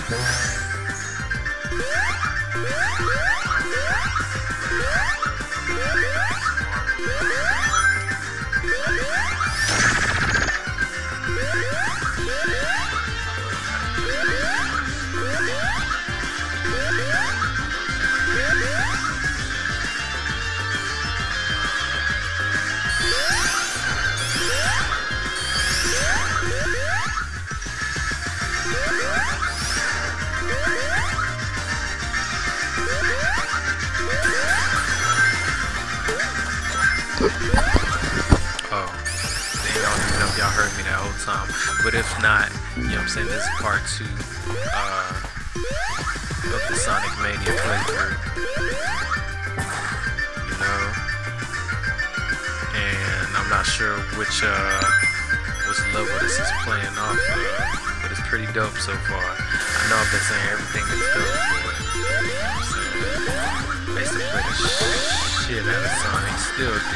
Y'all heard me that whole time, but if not, you know what I'm saying, this is part 2 of the Sonic Mania playthrough, you know, and I'm not sure which level this is playing off of, but it's pretty dope so far. I know I've been saying everything is dope, but you know what I'm saying, I used to play the shit out of Sonic, still do.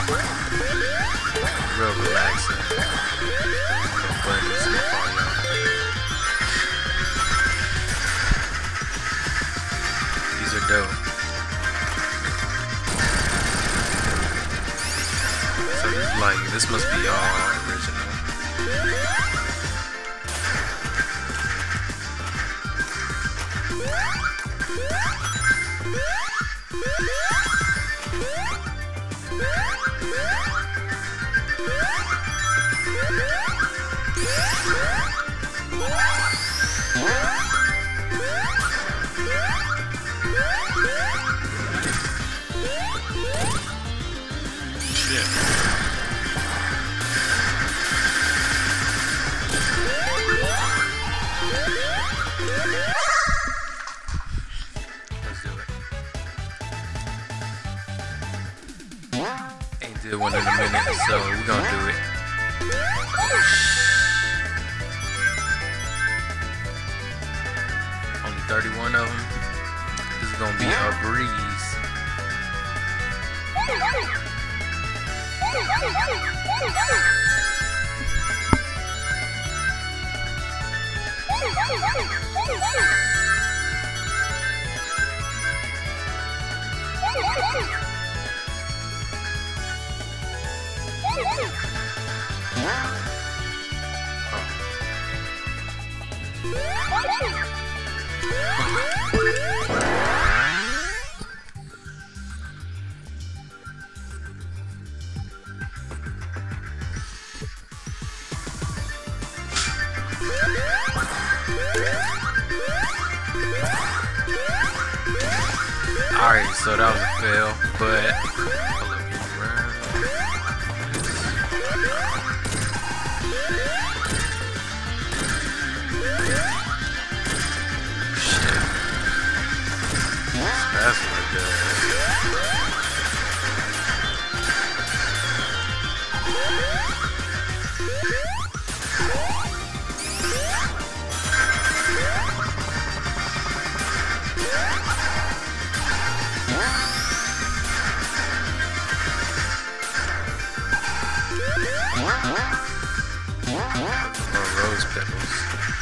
Real relaxing. No buttons, no all y'all. These are dope. So this must be all original. Ain't did one in a minute, so we're gonna do it. Only 31 of them. This is gonna be a breeze. Alright, so that was a fail, but that's what it does. Rose petals.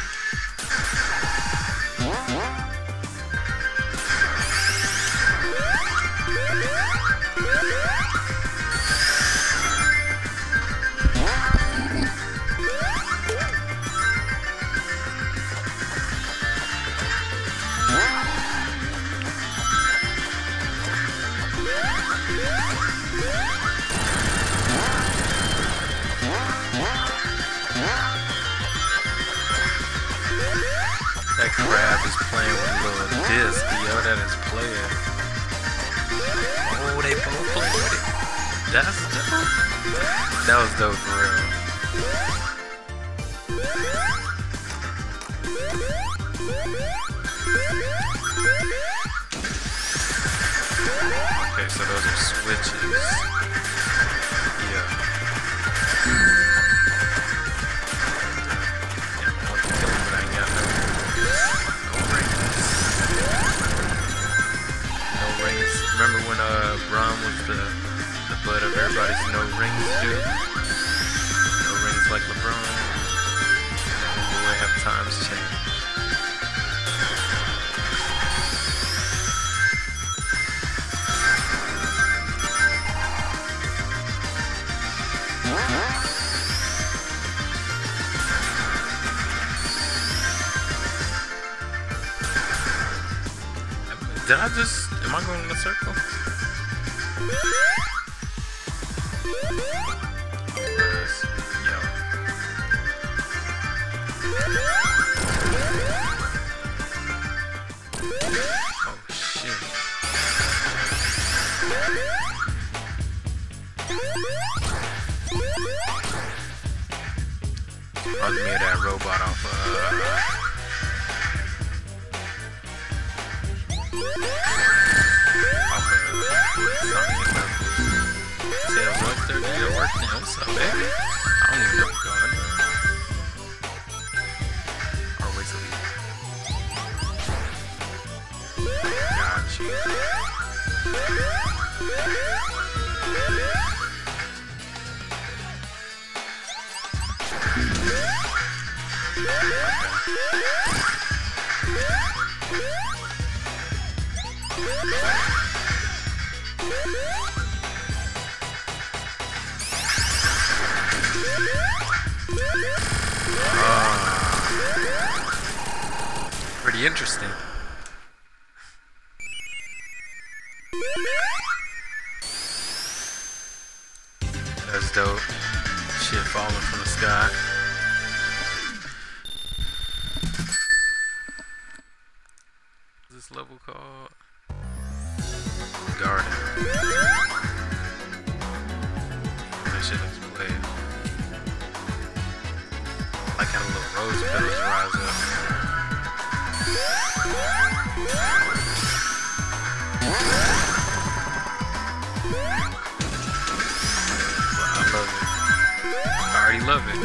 That crab is playing with a little disc, yo, that is playing. Oh, they both playing with it. That's dope. That was dope for real. Okay, so those are switches. Yeah. Remember when Braum was the butt of everybody's no rings dude? No rings like LeBron. Boy, have times changed. Did I just... Am I going in a circle? Yo. Oh, shit. I made that robot off Tails up there, did it work? Damn, what's up, baby? I don't even know what's going on. Or wait till he... Got you. Pretty interesting. That's dope. Shit falling from the sky. What's this level called? Garden. That shit looks played. I like how the little rose petals rise up. I love it. I already love it.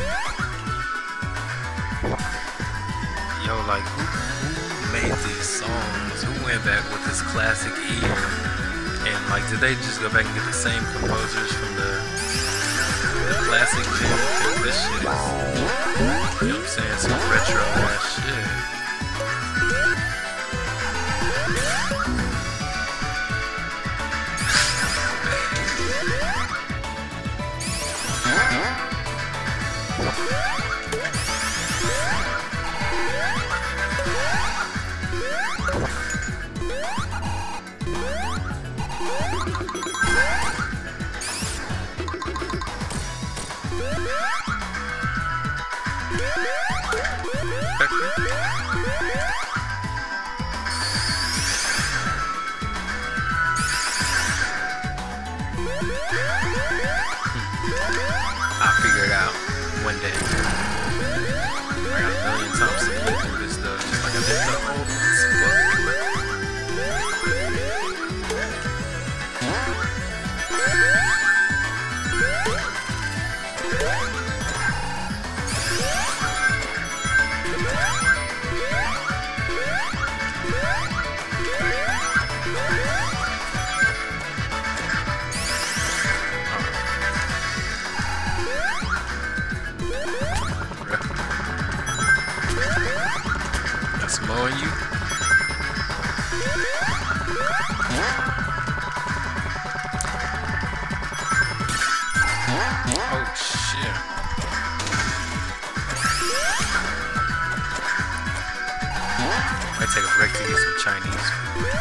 Yo, like, who made these songs? Who went back with this classic ear? And like, did they just go back and get the same composers from the classic gen? Cause this shit is, you know what I'm saying, some retro ass shit. I'll figure it out one day. I got a million times to play through this stuff, just like I did the old mowing you. Oh shit. Might take a break to get some Chinese food.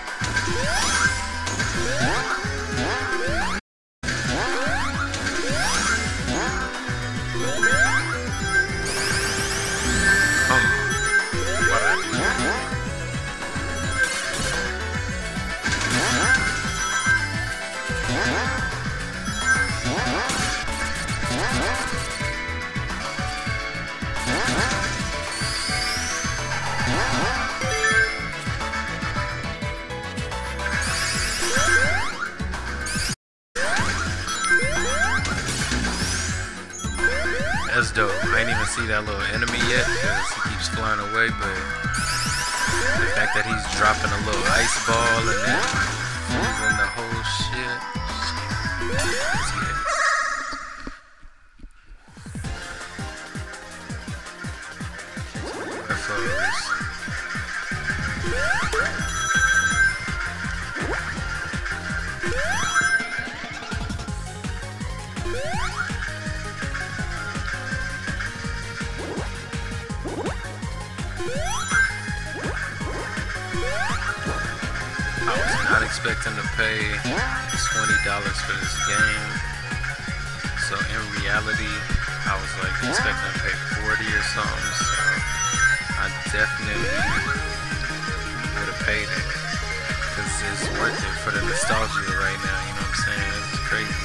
That's dope. I ain't even see that little enemy yet because he keeps flying away, but the fact that he's dropping a little ice ball and then freezing the whole shit. Let's get it. expecting to pay $20 for this game. So in reality, I was like expecting to pay 40 or something. So I definitely would have paid it because it's worth it for the nostalgia right now. You know what I'm saying? It's crazy.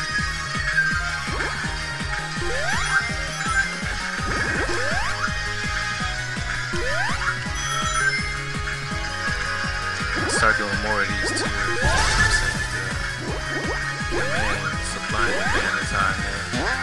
Start doing more of these too. You know what I'm saying? The demand, supply and demand is high now.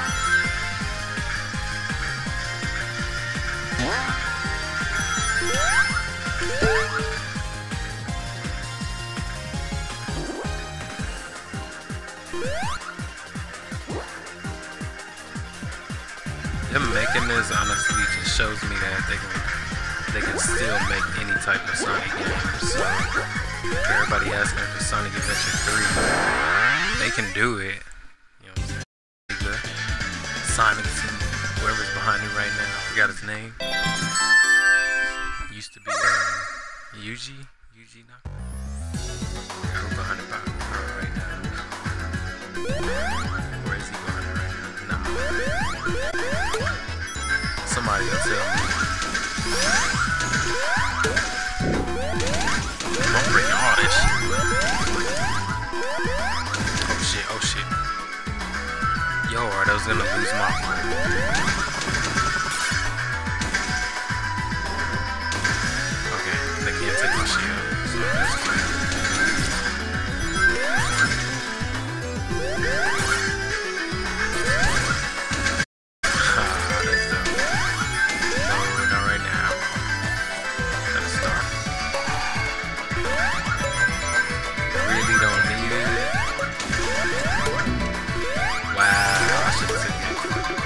Them making this honestly just shows me that they can still make any type of Sonic game. So for everybody asking for Sonic Adventure 3, they can do it. You know what I'm saying? Sonic and whoever's behind it right now, I forgot his name. Used to be Yuji Naka. Who's behind it right now? Where is he behind it right now? No. Somebody else tell me. I'm breaking all this shit. Oh shit. Yo, are those gonna lose my Okay, they can't take my shit, so that's fine. That's dope. No, not right now. Let's start. Really don't need it. Wow, I should have taken it.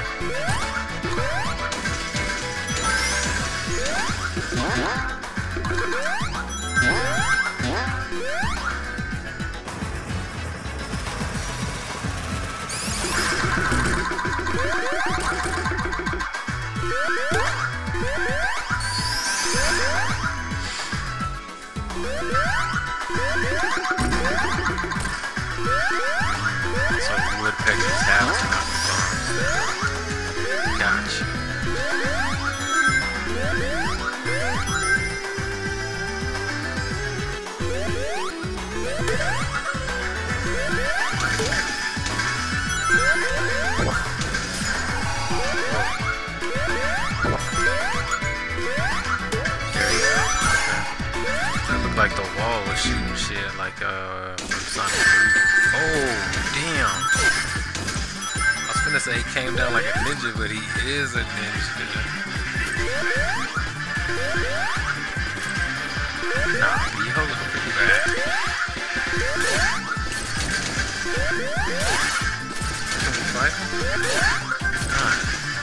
So woodpeckers have to knock the bombs. Gotcha. That looked like the wall was shooting shit like from Sonic 3. Oh, damn. I was finna say he came down like a ninja, but he is a ninja. Nah, he hold up pretty bad. Can we fight him? Nah.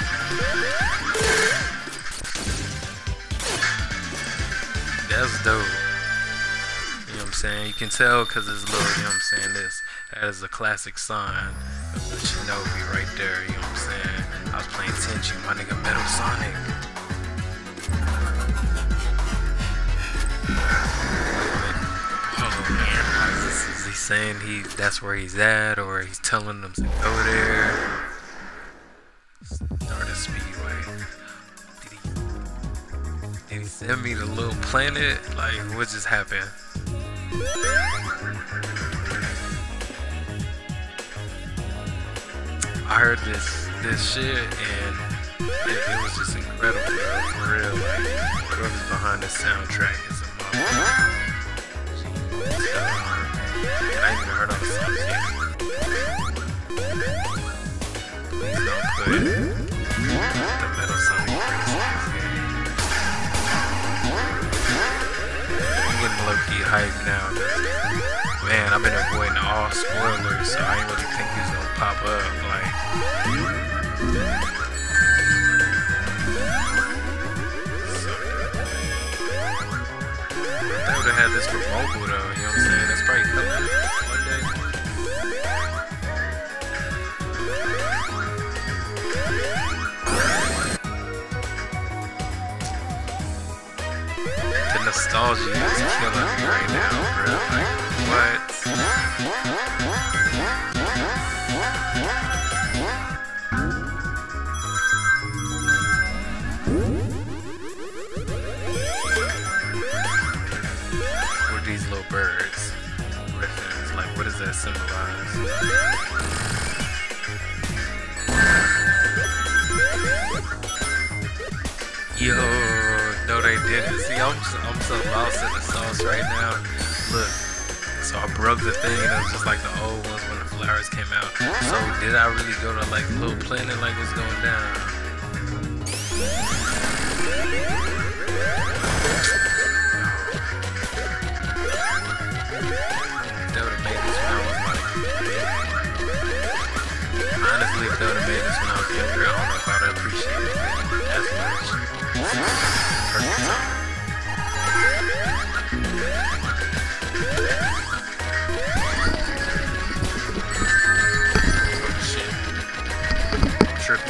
That's dope. You know what I'm saying? You can tell because it's little, you know what I'm saying? That is a classic sign of the Shinobi right there, you know what I'm saying? I was playing Tenchu, my nigga Metal Sonic. Oh man, is he saying that's where he's at, or he's telling them to go there? Stardust Speedway. Did he send me the little planet? Like, what just happened? I heard this shit and it was just incredible, bro, for real. Like, whoever's behind the soundtrack is a motherfucker. And I ain't even heard all the songs yet. Please don't put the Metal Sonic I'm getting low-key hyped now. Man, I've been avoiding all spoilers, so I ain't really think he's gonna pop up. Like, I would have had this for mobile though, you know what I'm saying? That's probably coming one day. The nostalgia is killing me right now, bro. Like, What? What are these little birds? Griffins. Like, what does that symbolize? Yo, no they didn't. See, I'm so lost in the sauce right now. Look, so I broke the thing and it was just like the old ones when the flowers came out. So did I really go to like Little Planet like what's going down? They would have made this when I was like, honestly, if they would have made this when I was younger, I don't know if I would have appreciated it as much. Perfect time. Oh shit. I'm tripping.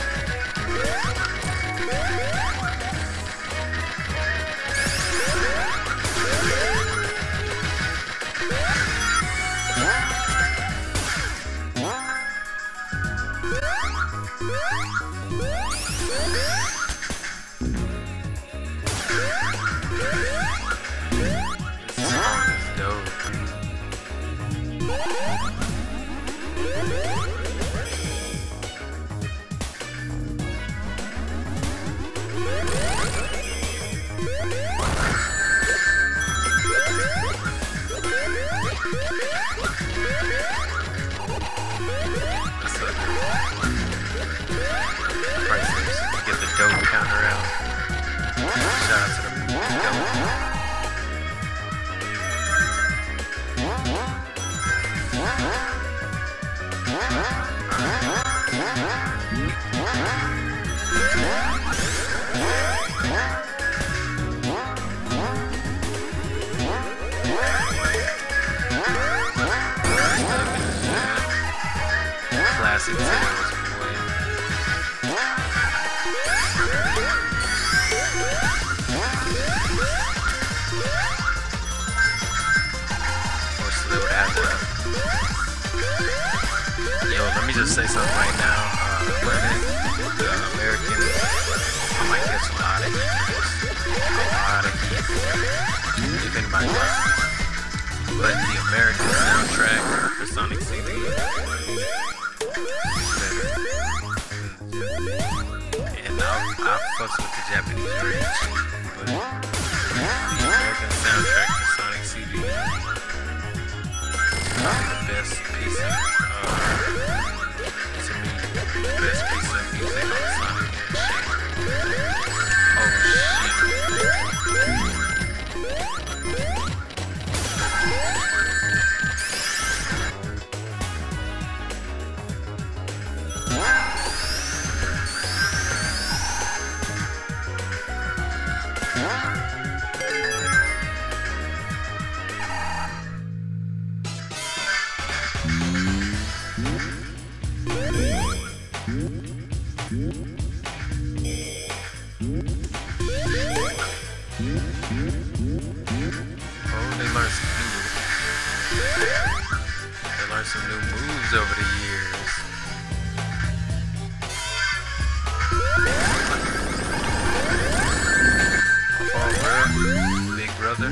Classic videos, boy. Or Sliver after. Yo, let me just say something right now. Women, the Americans, I might catch a lot of heat. A lot of heat. Even my life. But the American soundtrack for Sonic CD. And I fucks with the Japanese range, but the American soundtrack for Sonic CD is probably the best piece of, to me, the best piece of music on Sonic and shit. Oh shit. Some new moves over the years. Big brother.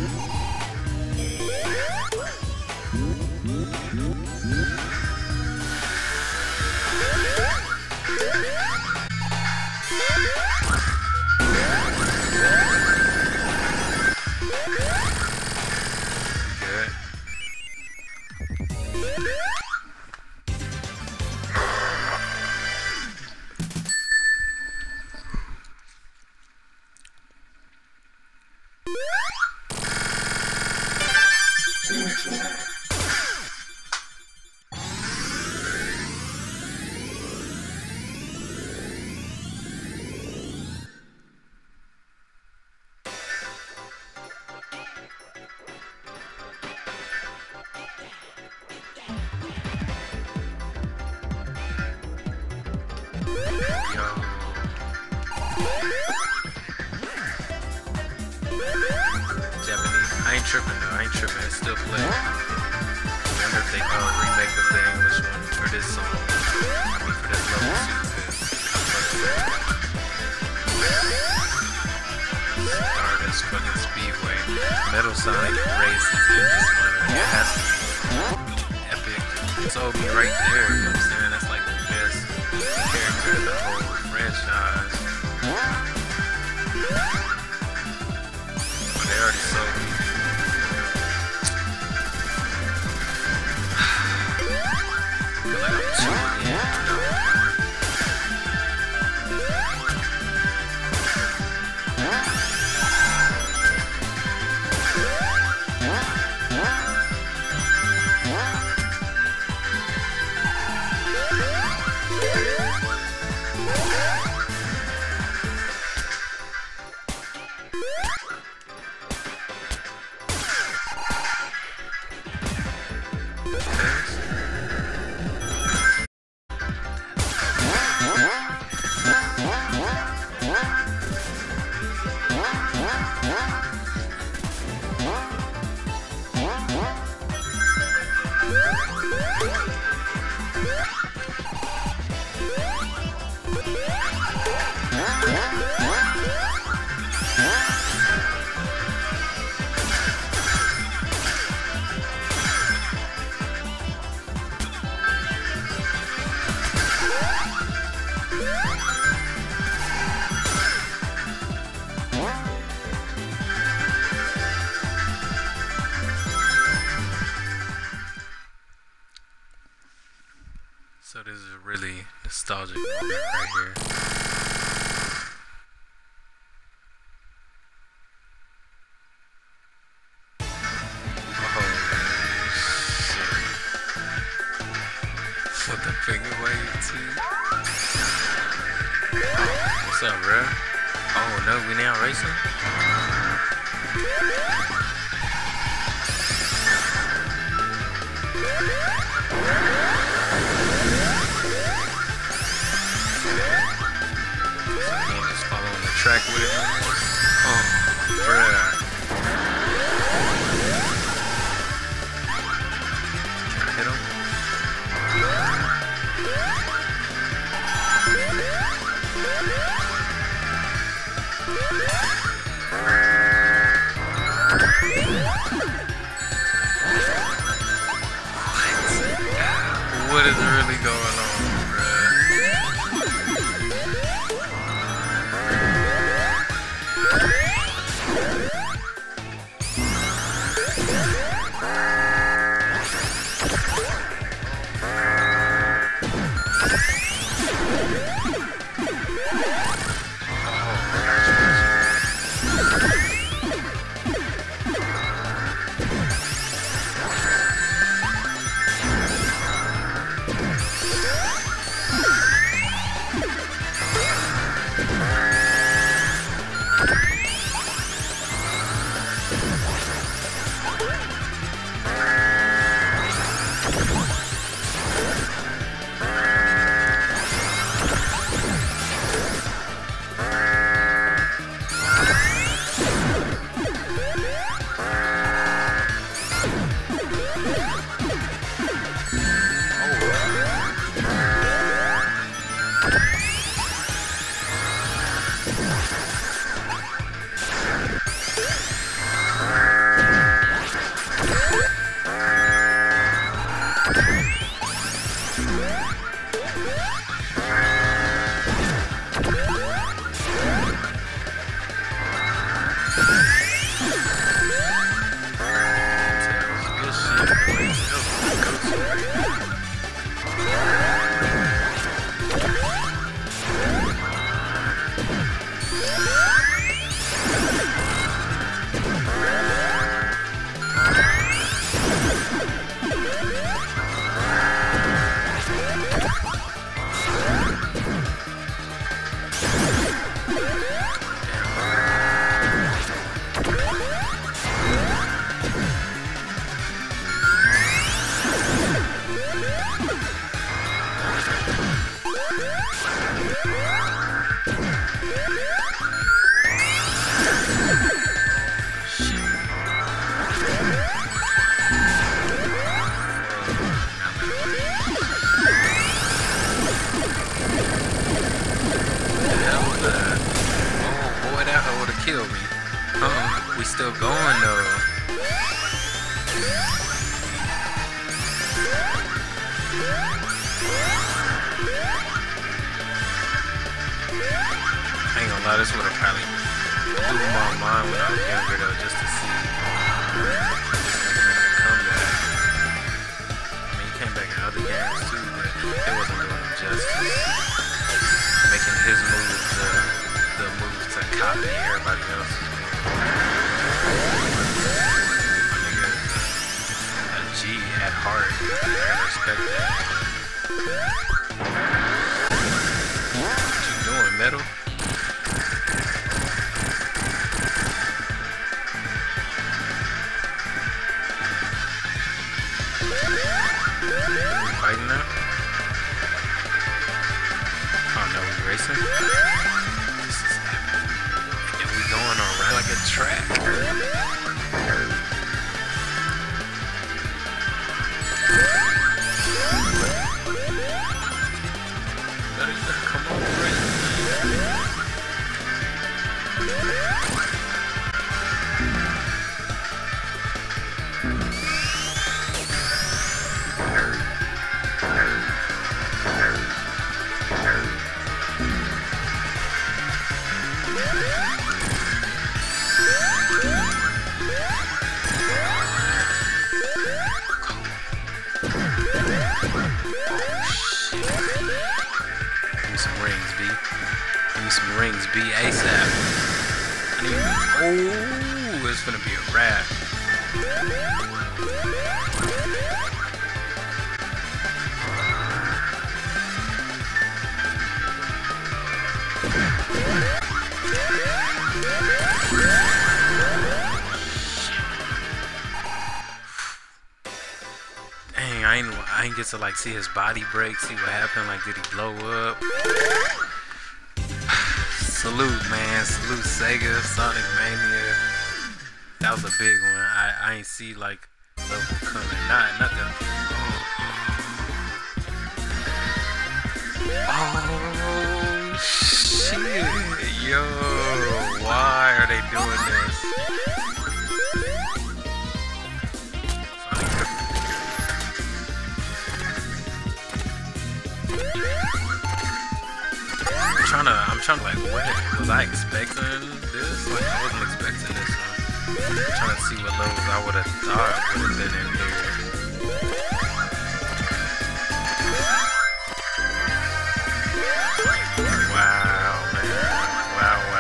I ain't tripping though, I ain't tripping, it's still playing. wonder if they remake of the English one for this song. I mean, for this level 2. Stardust fucking Speedway. Metal Sonic races in this one. It has to be epic. It's OB right there, you know what I'm saying? That's like the best character in the whole franchise. But they already sold me. I feel like I'm tuning in, you know? So this is a really nostalgic moment right here. With the finger wave too. What's up, bro? Oh no, we now racing? So he ain't just following the track with it almost? Oh, bruh. Trying to hit him? doing though? I ain't gonna lie, this would have probably blew my mind when I was younger though, just to see this comeback. I mean, he came back in other games too, but it wasn't doing him justice. Making his moves the moves to copy everybody else's moves. My nigga is a G at heart. I gotta respect that. What you doing, Metal? Fighting now? Oh no, we racing? This is epic. And we going around like a track. Come on, race. Some rings, B ASAP. I need. Oh, it's gonna be a wrap. Dang, I ain't get to like see his body break, see what happened. Like, did he blow up? Salute, man. Salute Sega, Sonic Mania. That was a big one. I ain't see like level coming. Not that. Oh shit, yo! Why are they doing this? I'm trying to like, what was I expecting this? Like, I wasn't expecting this one. I'm trying to see what levels I would have thought would have been in here. Wow, man.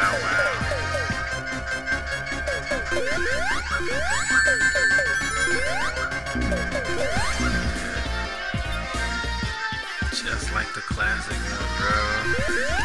Wow. Just like the classic one, bro.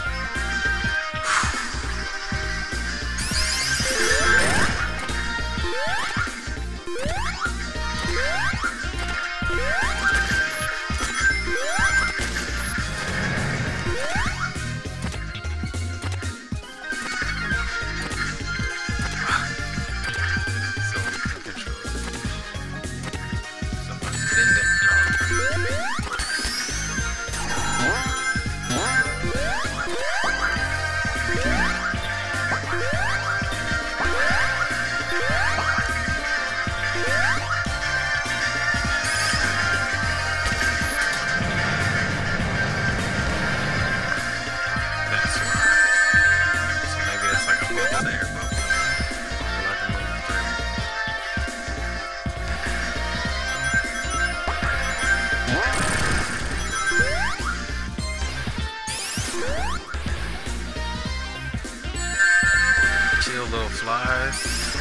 Little flies.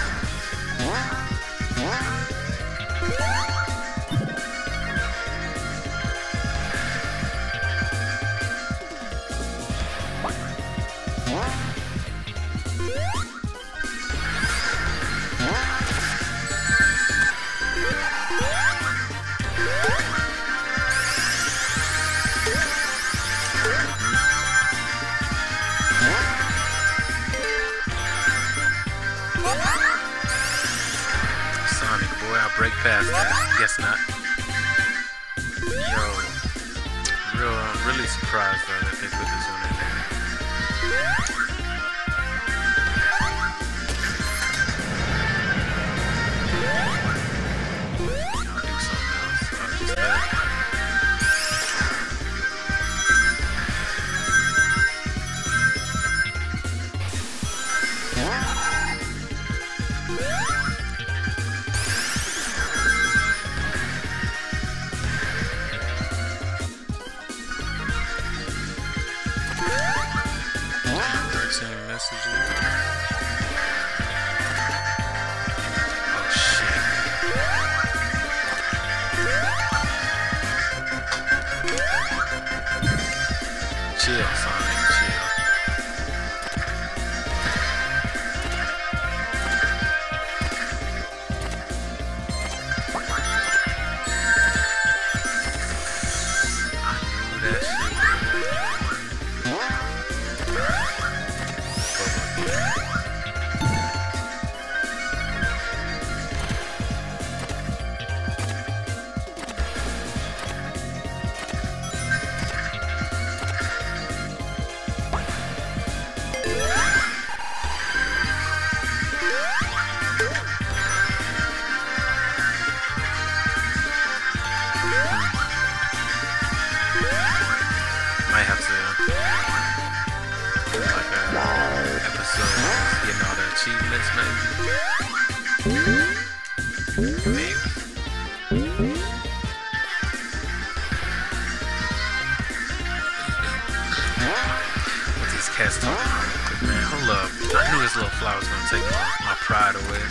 Break past that. Guess not. Yo, I'm really surprised though that they put this one in there. I was gonna take my pride away.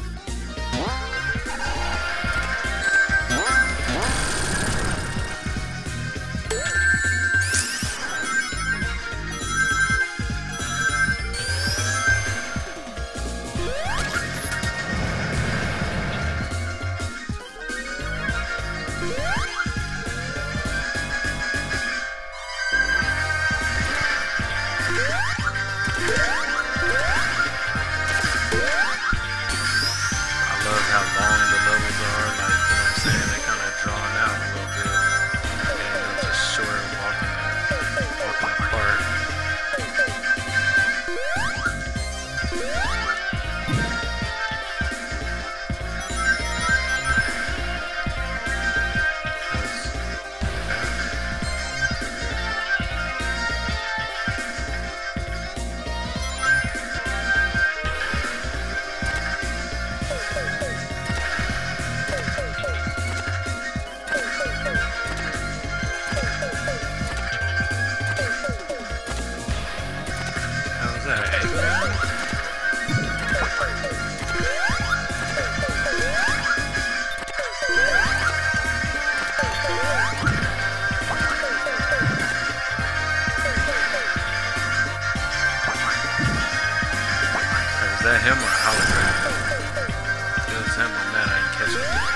Is that him or a hologram? It was him, I'm mad I didn't catch him.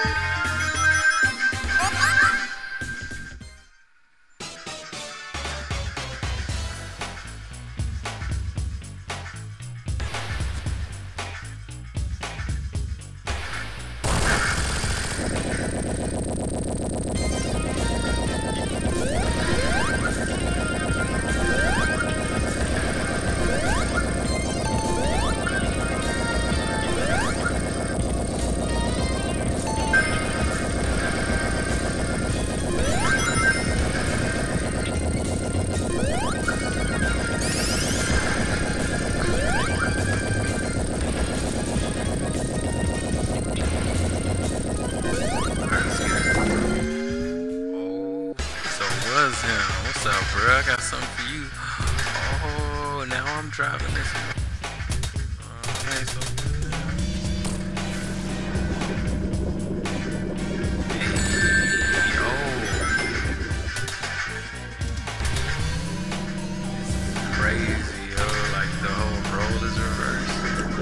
What's up, bro? I got something for you. Oh, now I'm driving this. Okay, so good. Hey, yo. Crazy, yo. Like the whole role is reversed.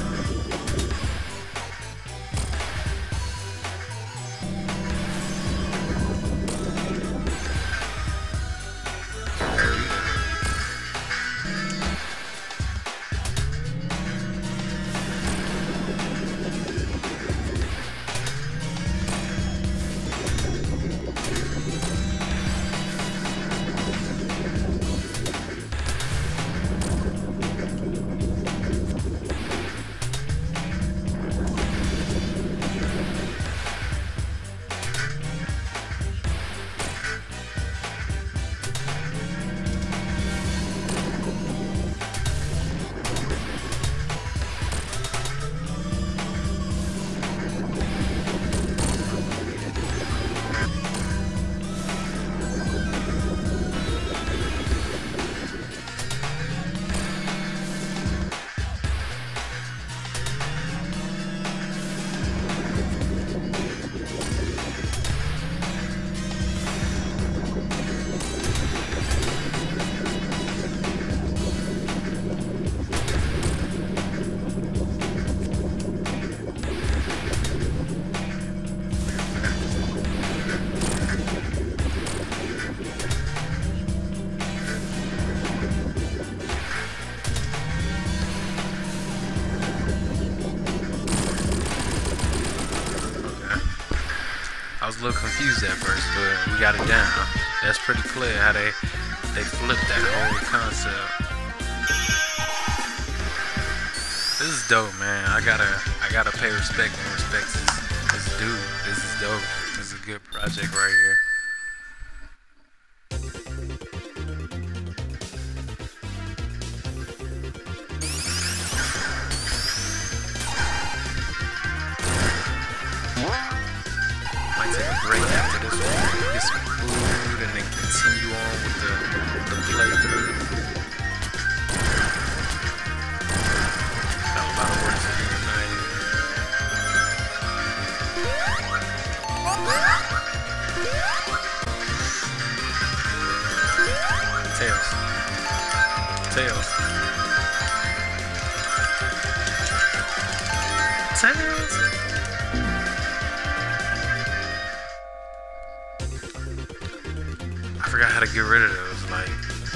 I was a little confused at first, but we got it down. That's pretty clear how they flipped that whole concept. This is dope, man. I gotta pay respect and respect this dude. This is dope. This is a good project right here. Might take a break after this one, get some food, and then continue on with the playthrough. Tails. Tails. Tails. I forgot how to get rid of those, like.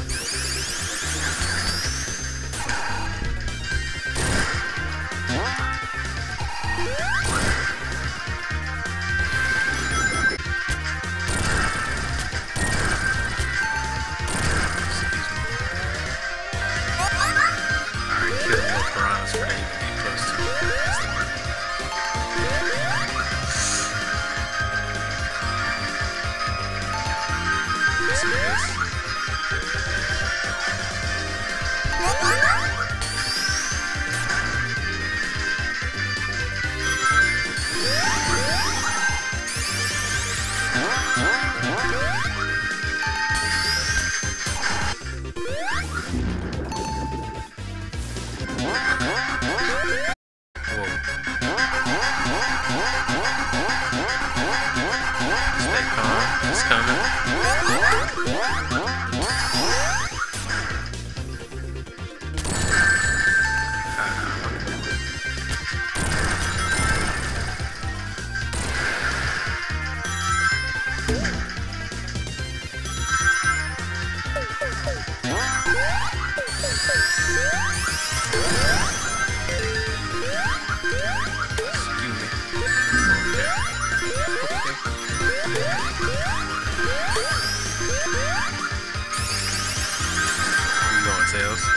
Tails.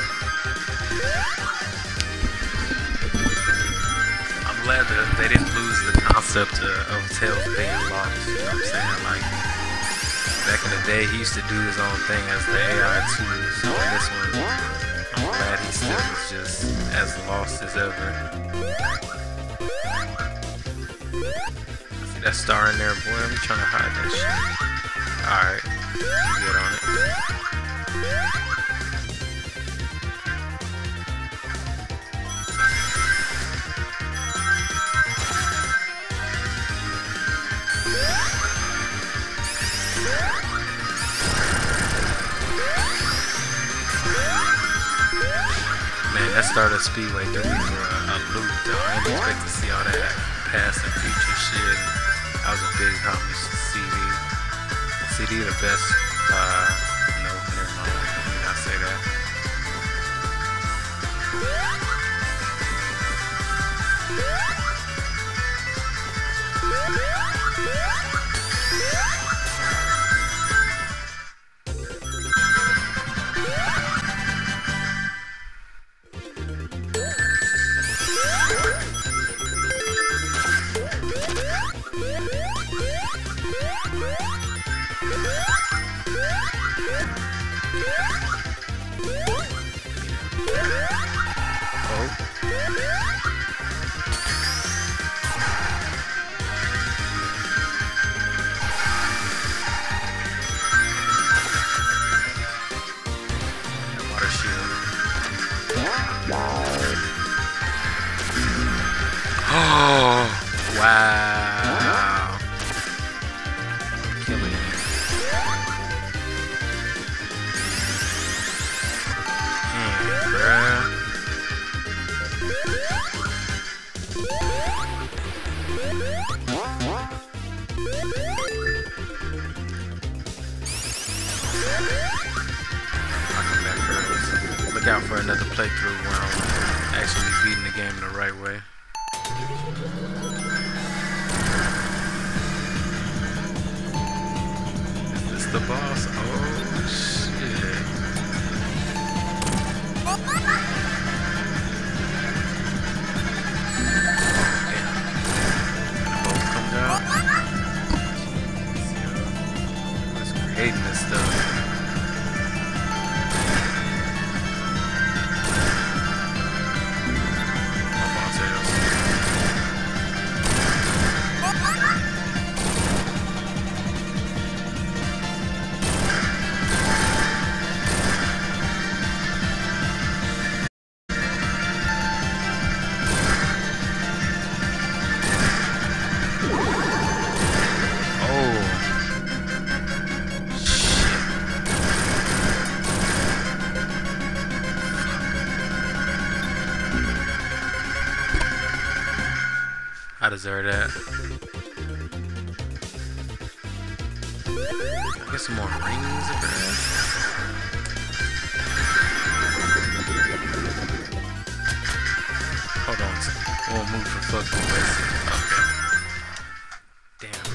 I'm glad that they didn't lose the concept of Tails being lost, you know what I'm saying? Like, back in the day, he used to do his own thing as the AI too, so in this one, I'm glad he still is just as lost as ever. See that star in there, boy? I'm trying to hide that shit. Alright, get on it. That started Speedway threw me for a loop though. I didn't expect to see all that past and future shit. I was a big homage to CD. CD the best, no, never mind. Let me not say that. Oh, wow. Killing me. Bruh. Look out for another playthrough where I'm actually beating the game the right way. Is this the boss? Oh shit. Damn. The bolt comes out. Who's creating this stuff? I deserve that. Get some more rings over there. Hold on. Won't move for fucking wasted. Okay. Damn.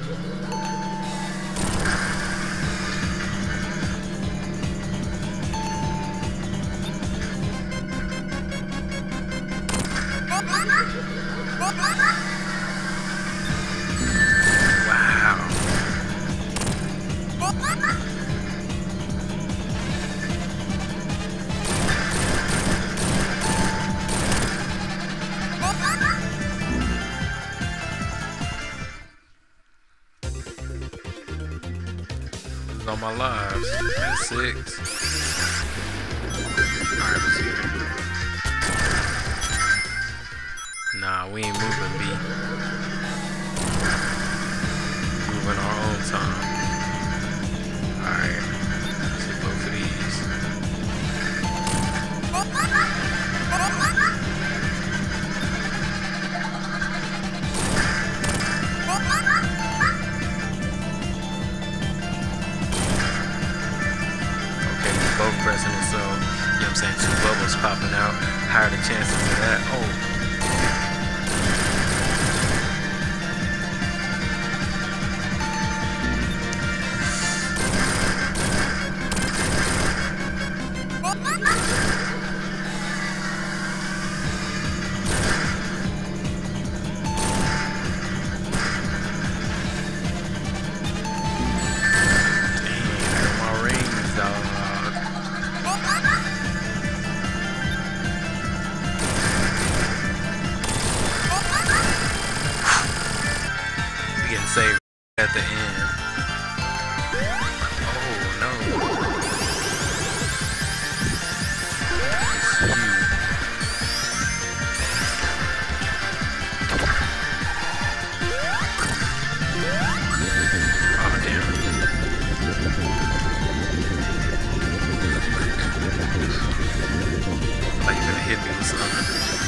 All my lives at 6. Alright, let's see. Nah, we ain't moving, B. Moving our own time. Alright. Let's hit both of these. Both pressing it, so, you know what I'm saying, 2 bubbles popping out, higher the chances of that. Oh. Damn, my rings, dog. Save at the end. Oh no. It's you. Oh damn. Like you're gonna hit me with something.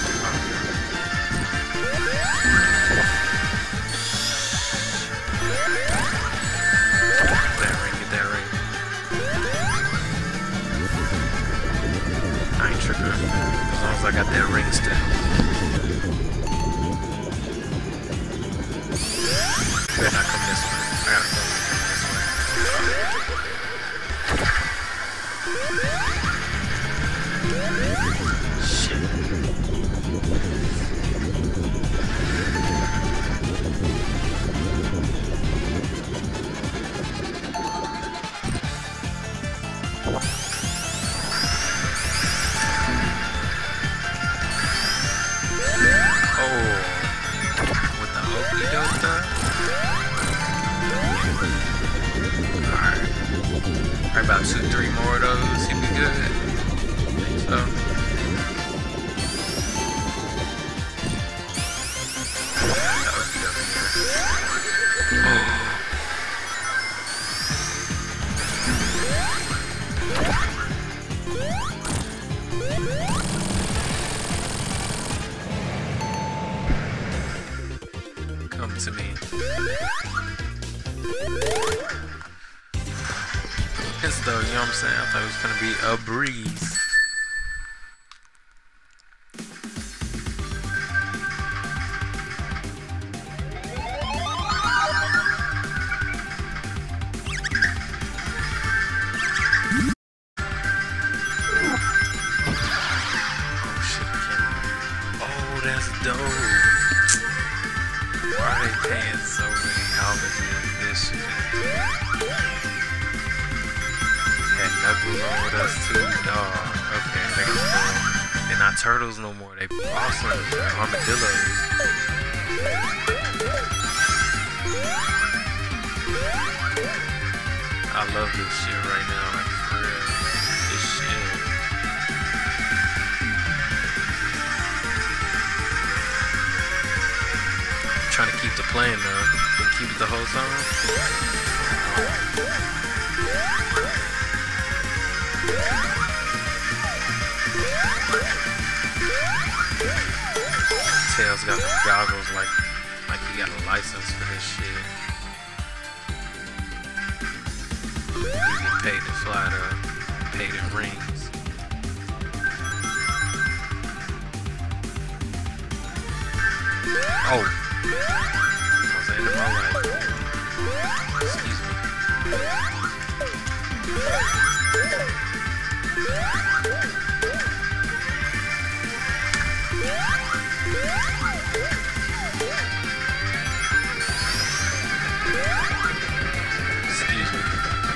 As long as I got that ring still. Better not come this way. I gotta come this way. Shit. Alright, about 2-3 more of those, he'd be good. So. Come to me. Though, you know what I'm saying? I thought it was gonna be a breeze. Oh shit, I can't. Oh, that's dope. Why are they paying so many hommages in this shit? Knuckles on with us too, dog. Okay, they got more. They're not turtles no more. They awesome armadillos. I love this shit right now, like for real. This shit. I'm trying to keep the playing though. Keep it the whole time. Tails Just got them goggles like he got a license for this shit. You get paid to fly though. Paid in rings. Oh! Almost ended my life. Excuse me. Excuse me.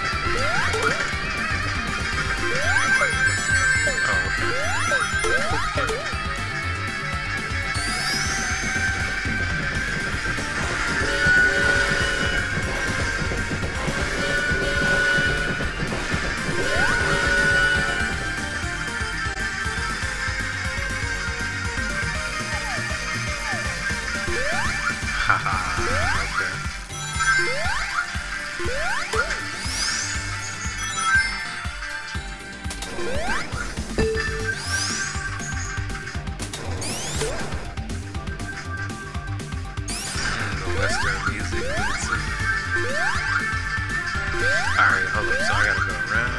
Oh. Okay. Haha, okay. The Western music, let's see. Alright, hold up, so I gotta go around.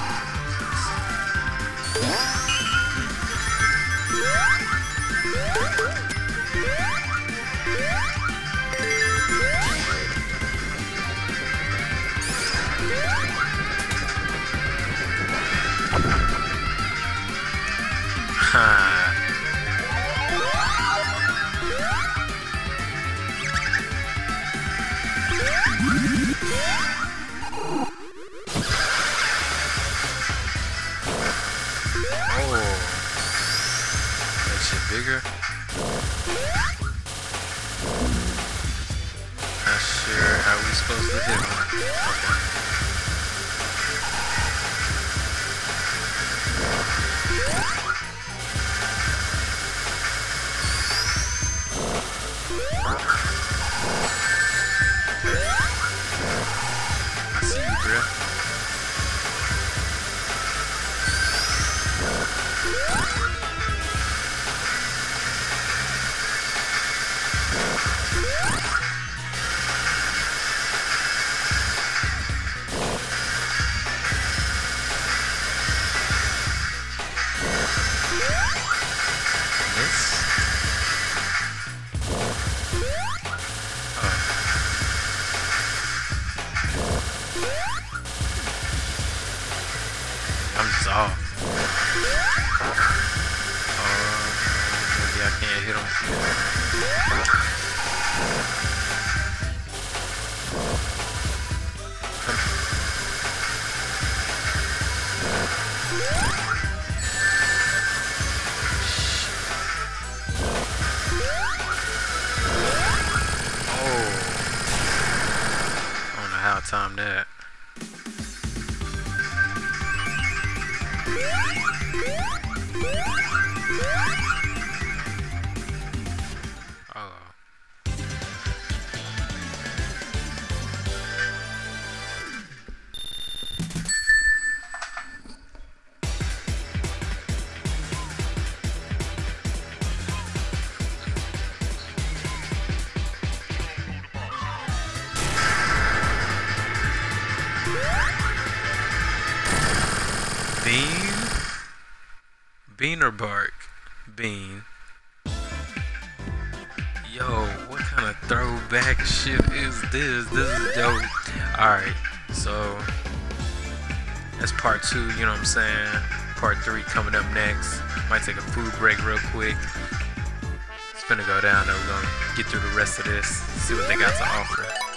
Bigger. Not sure how we supposed to hit one. I see you, bro. I'm just off. Maybe I can't hit him. Oh. I don't know how to time that. Bean or bark? Bean. Yo, what kind of throwback shit is this? This is dope. Alright, so that's part 2, you know what I'm saying? Part 3 coming up next. Might take a food break real quick. It's gonna go down though. We're gonna get through the rest of this, see what they got to offer.